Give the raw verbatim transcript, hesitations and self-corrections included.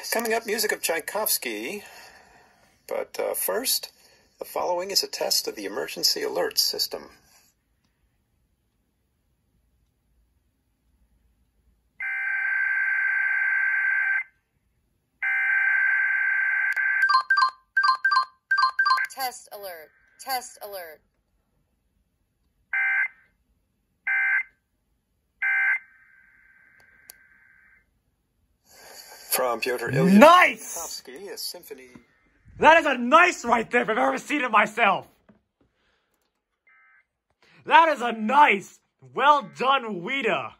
Coming up, music of Tchaikovsky. But uh, first, the following is a test of the emergency alert system. Test alert. Test alert. From Pyotr Ilyich Nice! Tchaikovsky, a symphony. That is a nice right there if I've ever seen it myself. That is a nice. Well done, Weta.